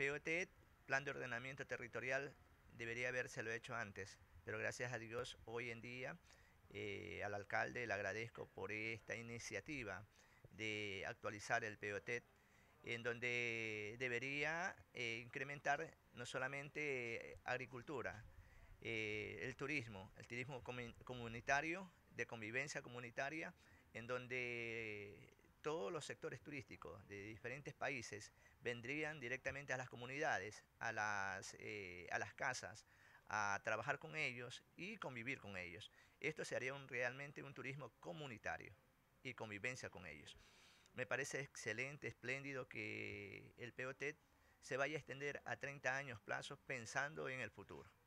POT, Plan de Ordenamiento Territorial, debería habérselo hecho antes, pero gracias a Dios hoy en día al alcalde le agradezco por esta iniciativa de actualizar el POT, en donde debería incrementar no solamente agricultura, el turismo comunitario, de convivencia comunitaria, en donde todos los sectores turísticos de diferentes países vendrían directamente a las comunidades, a las casas, a trabajar con ellos y convivir con ellos. Esto sería realmente un turismo comunitario y convivencia con ellos. Me parece excelente, espléndido que el POT se vaya a extender a 30 años plazo pensando en el futuro.